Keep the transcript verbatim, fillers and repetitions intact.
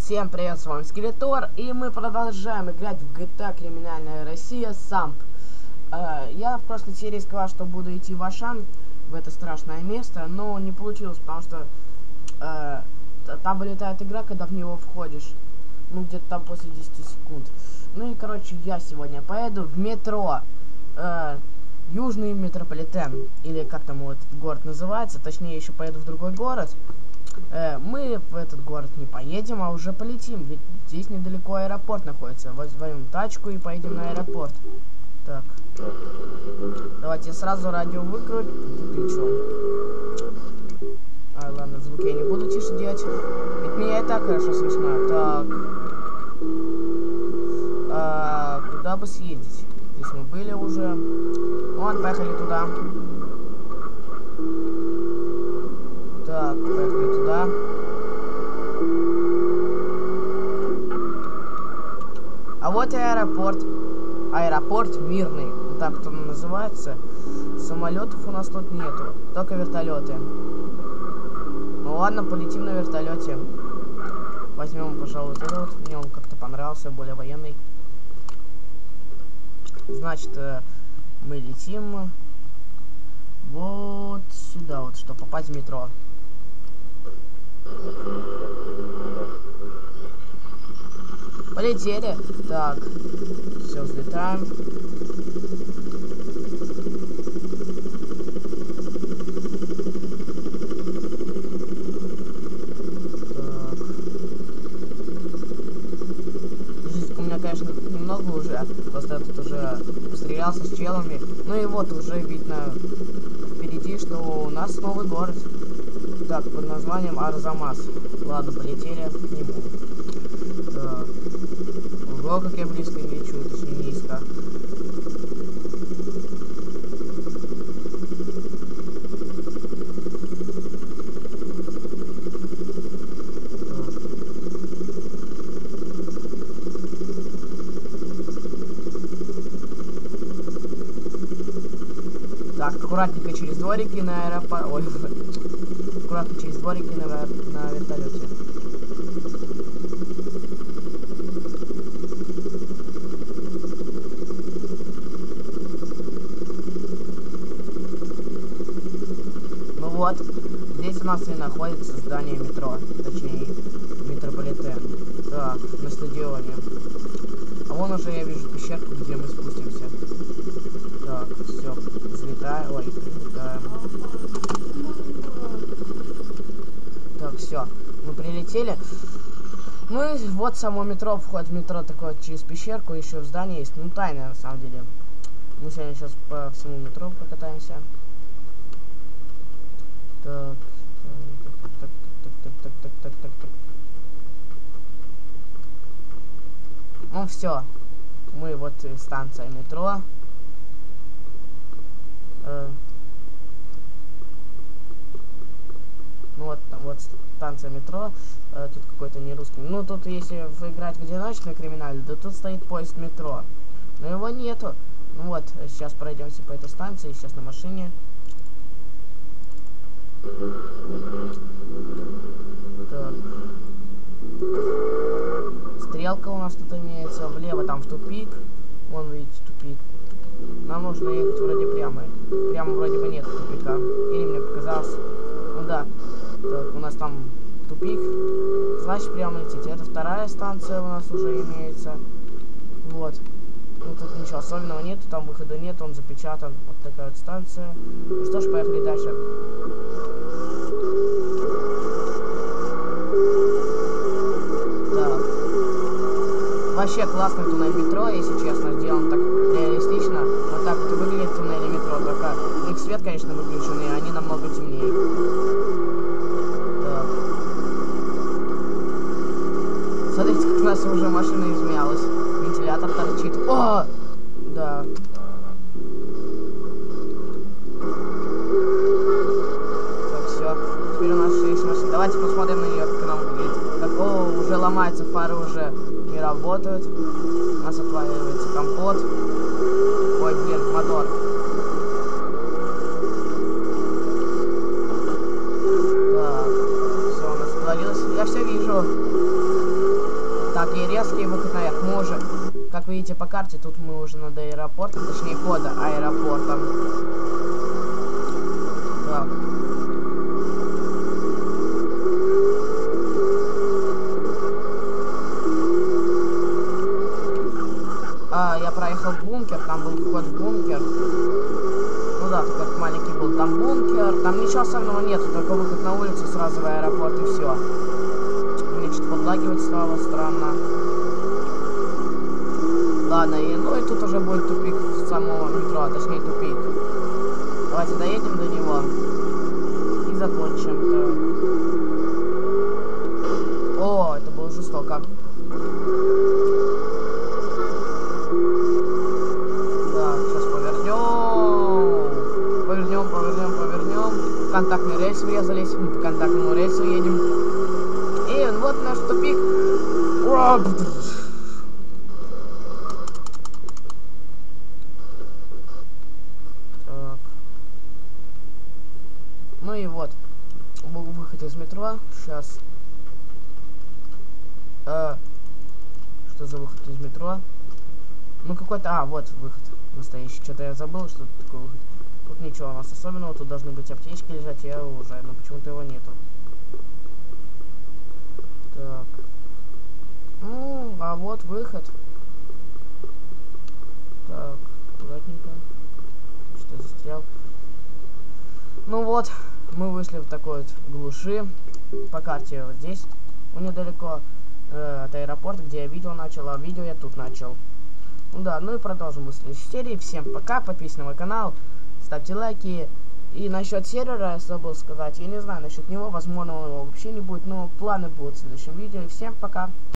Всем привет, с вами Скелетор, и мы продолжаем играть в джи ти эй Криминальная Россия Самп. Э, я в прошлой серии сказал, что буду идти в Ашан, в это страшное место, но не получилось, потому что э, там вылетает игра, когда в него входишь. Ну, где-то там после десяти секунд. Ну и, короче, я сегодня поеду в метро. Э, Южный метрополитен, или как там вот этот город называется, точнее, еще поеду в другой город. Э, мы в этот город не поедем, а уже полетим, ведь здесь недалеко аэропорт находится. Возьмем тачку и поедем на аэропорт. Так. Давайте я сразу радио выкру... выключу. А, ладно, звуки я не буду тише делать. Ведь меня и так хорошо слышно. Так. А, куда бы съездить? Здесь мы были уже. Вон, поехали туда. Так, поехали туда. А вот и аэропорт. Аэропорт Мирный. Вот так вот он называется. Самолетов у нас тут нету. Только вертолеты. Ну ладно, полетим на вертолете. Возьмем, пожалуй, этот вот. Мне он как-то понравился, более военный. Значит, мы летим вот сюда вот, чтобы попасть в метро. Полетели. Так, все, взлетаем. Так. Жизнь у меня, конечно, немного уже. Просто я тут уже пострелялся с челами. Ну и вот уже видно впереди, что у нас новый город. Так, под названием Арзамас. Ладно, полетели к нему. Так. Ого, как я близко не лечу, точнее низко. Так. Так, аккуратненько через дворики на аэропорт. Ой, аккуратно через дворики на, на вертолете. Ну вот, здесь у нас и находится здание метро, точнее метрополитен. Так, на стадионе. А вон уже я вижу пещерку, где мы спустимся. Так, все, взлетаем, ой, прилетаем. Так, все, мы прилетели. Ну и вот само метро, вход в метро такой вот через пещерку, еще в здании есть. Ну, тайна на самом деле. Мы сегодня сейчас по всему метро прокатаемся. Так, так, так, так, так, так, так, так, так. Ну все, мы вот станция метро. Э, ну вот, вот станция метро. Э, тут какой-то не русский. Ну тут если играть в одиночный криминальный, да тут стоит поезд метро. Но его нету. Ну вот, сейчас пройдемся по этой станции, сейчас на машине. Так. Стрелка у нас тут имеется. Влево там в тупик. Вон, видите, тупик. Нам нужно ехать вроде прямо. Прямо вроде бы нет тупика. Или мне показалось. Ну да. Так, у нас там тупик. Значит, прямо летите. Это вторая станция у нас уже имеется. Вот. Ну тут ничего особенного нету, там выхода нет, он запечатан. Вот такая вот станция. Ну что ж, поехали дальше. Так. Вообще классный туннель метро, если честно, сделан так реалистично. Вот так вот и выглядит туннель метро, только у них свет, конечно, выключенный, они намного темнее. Так. Смотрите, как у нас уже машина измялась. Вентилятор торчит. О! Да. Так, все. Теперь у нас есть машина. Давайте посмотрим на нее, как она выглядит. Так, о, уже ломаются, фары уже не работают. У нас отваливается компот. Ой, блин, мотор. Так. Все, у нас отвалилось. Я все вижу. Так, и резкий выход наверх. Мы уже, как видите по карте, тут мы уже над аэропортом, точнее под аэропортом. Так. А, я проехал в бункер, там был вход в бункер. Ну да, только этот маленький был. Там бункер, там ничего особенного нету, только выход на улицу, сразу в аэропорт и все. Мне что-то подлагивать стало странно. Ладно, и, ну и тут уже будет тупик в самого метро, а точнее тупик. Давайте доедем до него и закончим. О, это было жестоко. Контактный рельс врезались, мы по контактному рельсу едем. И вот наш тупик. Так. Ну и вот. Выход из метро. Сейчас. А, что за выход из метро? Ну какой-то... А, вот выход настоящий. Что-то я забыл, что это такой выход. Тут ничего у нас особенного, тут должны быть аптечки лежать, я уже, но почему-то его нету. Так. Ну, а вот выход. Так, аккуратненько. Что-то застрял. Ну вот, мы вышли в такой вот глуши. По карте вот здесь, ну, недалеко э, от аэропорта, где я видео начал, а видео я тут начал. Ну да, ну и продолжим в следующей серии. Всем пока, подписывайтесь на мой канал. Ставьте лайки. И насчет сервера я забыл сказать. Я не знаю насчет него. Возможно, его вообще не будет. Но планы будут в следующем видео. Всем пока.